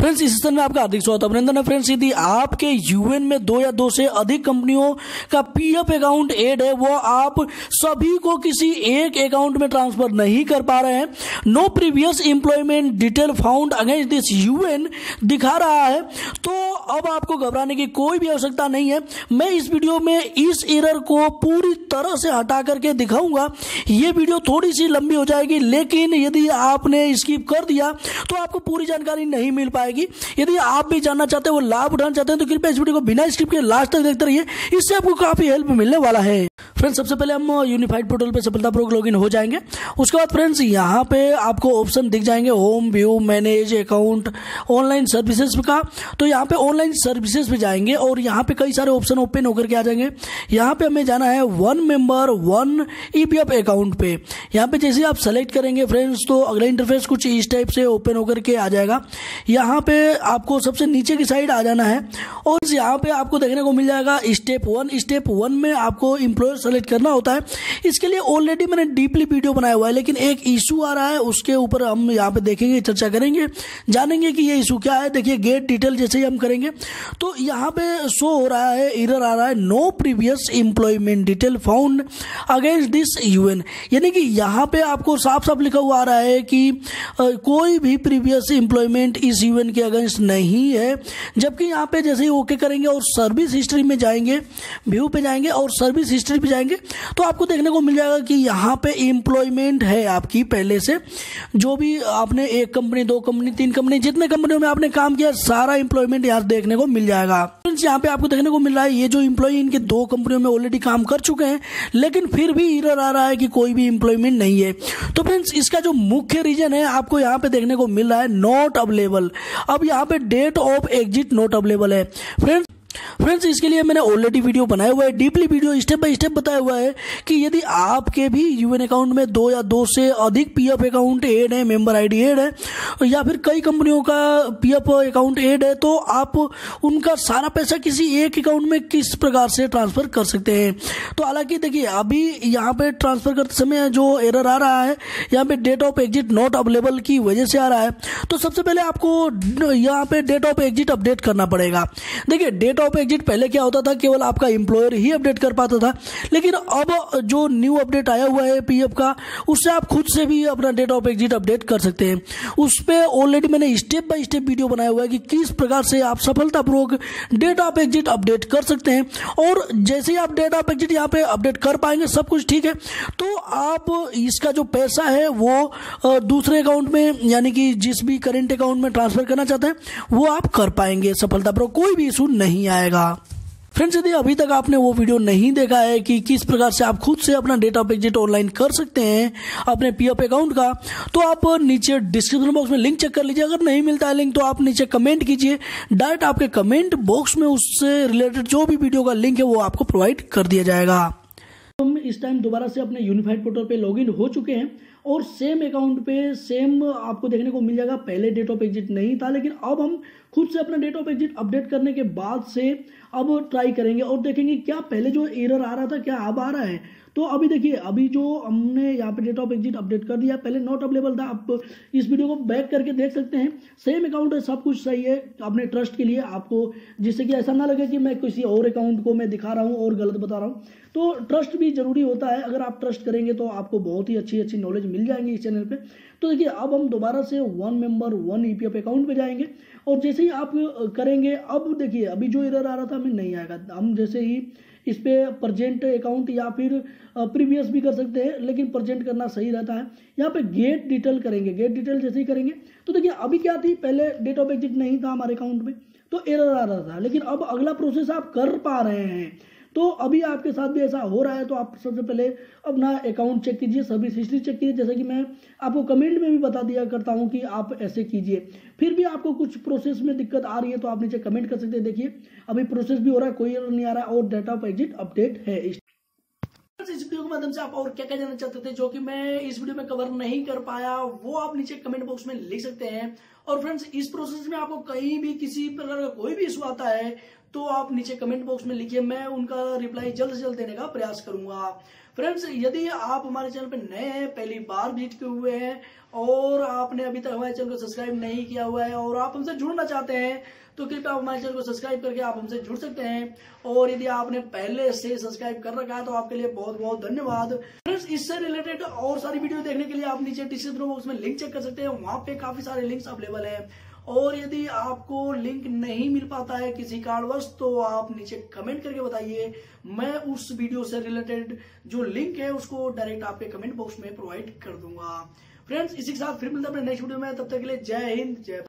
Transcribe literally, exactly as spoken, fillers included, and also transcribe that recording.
Friends इस session में आपका हार्दिक स्वागत अभिनंदन है। फ्रेंड्स यदि आपके यूएन में दो या दो से अधिक कंपनियों का पीएफ अकाउंट ऐड है, वो आप सभी को किसी एक अकाउंट में ट्रांसफर नहीं कर पा रहे हैं, no previous employment detail found against this UAN दिखा रहा है, तो अब आपको घबराने की कोई भी आवश्यकता नहीं है। मैं इस वीडियो में इस एरर को पूरी तरह से हटा करके दिखाऊंगा। ये वीडियो थोड़ी सी लंबी हो जाएगी, लेकिन यदि आपने स्किप कर दिया तो आपको पूरी जानकारी नहीं मिल पाएगी। यदि आप भी जानना चाहते हैं, वो लाभ उठाना चाहते हैं, तो कृपया इस वीडियो को बिना स्किप के लास्ट तक देखते रहिए, इससे आपको काफी हेल्प मिलने वाला है। फ्रेंड्स सबसे पहले हम यूनिफाइड पोर्टल पे सफलतापूर्वक लॉगिन हो जाएंगे। उसके बाद फ्रेंड्स यहाँ पे आपको ऑप्शन दिख जाएंगे home, view, manage account, online services का। तो यहाँ पे ऑनलाइन सर्विसेज पे जाएंगे और यहाँ पे कई सारे ऑप्शन ओपन होकर के आ जाएंगे। यहाँ पे हमें जाना है one member one EPF account पे। यहाँ पे जैसे आप सेलेक्ट करेंगे फ्रेंड्स, तो अगला इंटरफेस कुछ इस टाइप से ओपन होकर के आ जाएगा। यहाँ पे आपको सबसे नीचे की साइड आ जाना है और यहाँ पे आपको देखने को मिल जाएगा स्टेप वन। स्टेप वन में आपको एम्प्लॉयर सेलेक्ट करना होता है। इसके लिए ऑलरेडी मैंने डीपली वीडियो बनाया हुआ है, लेकिन एक इशू आ रहा है, उसके ऊपर हम यहाँ पे देखेंगे, चर्चा करेंगे, जानेंगे कि ये इशू क्या है। देखिए गेट डिटेल जैसे ही हम करेंगे तो यहाँ पे शो हो रहा है, एरर आ रहा है, no previous employment detail found against this UAN. यानी कि यहाँ पे आपको साफ साफ लिखा हुआ आ रहा है कि आ, कोई भी प्रीवियस एम्प्लॉयमेंट इस यूएन के अगेंस्ट नहीं है। जबकि यहाँ पे जैसे ही ओके करेंगे और सर्विस हिस्ट्री में जाएंगे, व्यू पे जाएंगे और सर्विस हिस्ट्री पे जाएंगे, तो आपको देखने को मिल जाएगा कि यहाँ पे एम्प्लॉयमेंट है आपकी पहले से, जो भी आपने एक कंपनी, दो कंपनी, तीन कंपनी, जितने कंपनियों में आपने काम किया, सारा एम्प्लॉयमेंट यहाँ देखने को मिल जाएगा। फ्रेंड्स यहाँ पे आपको देखने को मिल रहा है ये जो एम्प्लॉय इनके दो कंपनियों में ऑलरेडी काम कर चुके हैं, लेकिन फिर भी एरर आ रहा है कि कोई भी एम्प्लॉयमेंट नहीं है। तो फ्रेंड्स इसका जो मुख्य रीजन है आपको यहाँ पे देखने को मिल रहा है नॉट अवेलेबल। अब यहाँ पे date of exit not available है। फ्रेंड्स फ्रेंड्स इसके लिए मैंने ऑलरेडी वीडियो बनाया हुआ है, deeply video step by step बताया हुआ है कि यदि आपके भी यूएन अकाउंट में दो या दो से अधिक पीएफ अकाउंट ऐड है, मेंबर आईडी ऐड है, या फिर कई कंपनियों का पीएफ अकाउंट ऐड है, तो आप उनका सारा पैसा किसी एक अकाउंट में किस प्रकार से ट्रांसफर कर सकते हैं। तो हालांकि देखिए अभी यहाँ पे ट्रांसफर करते समय जो एरर आ रहा है, यहाँ पे date of exit not available की वजह से आ रहा है। तो सबसे पहले आपको यहाँ पे डेट ऑफ एग्जिट अपडेट करना पड़ेगा। देखिए डेट ऑफ एग्जिट पहले क्या होता था, केवल आपका एम्प्लॉयर ही अपडेट कर पाता था, लेकिन अब जो न्यू अपडेट आया हुआ है पीएफ का, उससे आप खुद से भी अपना डेट ऑफ एग्जिट अपडेट कर सकते हैं। उस पे ऑलरेडी मैंने स्टेप बाय स्टेप वीडियो बनाया हुआ है कि किस प्रकार से आप सफलतापूर्वक डेट ऑफ एग्जिट अपडेट कर सकते हैं। और जैसे ही आप डेट ऑफ एग्जिट यहाँ पे अपडेट कर पाएंगे, सब कुछ ठीक है, तो आप इसका जो पैसा है वो दूसरे अकाउंट में, यानी कि जिस भी करेंट अकाउंट में ट्रांसफर करना चाहते हैं, वो आप कर पाएंगे सफलतापूर्वक, कोई भी इशू नहीं आएगा। फ्रेंड्स यदि अभी तक आपने वो वीडियो नहीं देखा है कि किस प्रकार से आप खुद से अपना डेट ऑफ एग्जिट ऑनलाइन कर सकते हैं अपने पीएफ अकाउंट का, तो आप नीचे डिस्क्रिप्शन बॉक्स में लिंक चेक कर लीजिए। अगर नहीं मिलता है लिंक तो आप नीचे कमेंट कीजिए, डायरेक्ट आपके कमेंट बॉक्स में उससे रिलेटेड जो भी वीडियो का लिंक है वो आपको प्रोवाइड कर दिया जाएगा। हम इस टाइम दोबारा से अपने यूनिफाइड पोर्टल पे लॉगिन हो चुके हैं और सेम अकाउंट पे सेम आपको देखने को मिल जाएगा। पहले डेट ऑफ एग्जिट नहीं था, लेकिन अब हम खुद से अपना डेट ऑफ एग्जिट अपडेट करने के बाद से अब ट्राई करेंगे और देखेंगे क्या पहले जो एरर आ रहा था क्या अब आ रहा है। तो अभी देखिए, अभी जो हमने यहाँ पे डेट ऑफ एग्जिट अपडेट कर दिया, पहले नॉट अवेलेबल था। आप इस वीडियो को बैक करके देख सकते हैं, सेम अकाउंट है, सब कुछ सही है। अपने ट्रस्ट के लिए आपको, जिससे कि ऐसा ना लगे कि मैं किसी और अकाउंट को मैं दिखा रहा हूँ और गलत बता रहा हूँ, तो ट्रस्ट भी जरूरी होता है। अगर आप ट्रस्ट करेंगे तो आपको बहुत ही अच्छी अच्छी नॉलेज मिल जाएंगी इस चैनल पे। तो देखिए अब हम दोबारा से one member one EPF account पे जाएंगे और जैसे ही आप करेंगे, अब देखिए अभी जो एरर आ रहा था हमें नहीं आएगा। हम जैसे ही इस पे प्रेजेंट अकाउंट या फिर प्रीवियस भी कर सकते हैं, लेकिन प्रेजेंट करना सही रहता है। यहाँ पे गेट डिटेल करेंगे, गेट डिटेल जैसे ही करेंगे तो देखिए अभी क्या थी, पहले डेट ऑफ एग्जिट नहीं था हमारे अकाउंट में तो एरर आ रहा था, लेकिन अब अगला प्रोसेस आप कर पा रहे हैं। तो अभी आपके साथ भी ऐसा हो रहा है, तो आप सबसे पहले अपना अकाउंट चेक कीजिए, सर्विस हिस्ट्री चेक कीजिए, जैसे कि मैं आपको कमेंट में भी बता दिया करता हूं कि आप ऐसे कीजिए। फिर भी आपको कुछ प्रोसेस में दिक्कत आ रही है तो आप नीचे कमेंट कर सकते हैं। देखिए अभी प्रोसेस भी हो रहा है, कोई एरर नहीं आ रहा है और डेट ऑफ एग्जिट अपडेट है। इस वीडियो के माध्यम से आप और क्या क्या जानना चाहते थे जो कि मैं इस वीडियो में कवर नहीं कर पाया, वो आप नीचे कमेंट बॉक्स में लिख सकते हैं। और फ्रेंड्स इस प्रोसेस में आपको कहीं भी किसी प्रकार का कोई भी इशू आता है तो आप नीचे कमेंट बॉक्स में लिखिए, मैं उनका रिप्लाई जल्द से जल्द देने का प्रयास करूंगा। फ्रेंड्स, यदि आप हमारे चैनल पर नए हैं, पहली बार विजिट किए हुए हैं और आपने अभी तक हमारे चैनल को सब्सक्राइब नहीं किया हुआ है और आप हमसे जुड़ना चाहते हैं तो कृपया आप हमारे चैनल को सब्सक्राइब करके आप हमसे जुड़ सकते हैं। और यदि आपने पहले से सब्सक्राइब कर रखा है तो आपके लिए बहुत बहुत धन्यवाद। फ्रेंड्स, इससे रिलेटेड और सारी वीडियो देखने के लिए आप नीचे डिस्क्रिप्शन बॉक्स में लिंक चेक कर सकते हैं, वहां पे काफी सारे लिंक्स अवेलेबल हैं। और यदि आपको लिंक नहीं मिल पाता है किसी कारणवश तो आप नीचे कमेंट करके बताइए, मैं उस वीडियो से रिलेटेड जो लिंक है उसको डायरेक्ट आपके कमेंट बॉक्स में प्रोवाइड कर दूंगा। फ्रेंड्स, इसी के साथ फिर मिलते हैं अपने नेक्स्ट वीडियो में, तब तक के लिए जय हिंद जय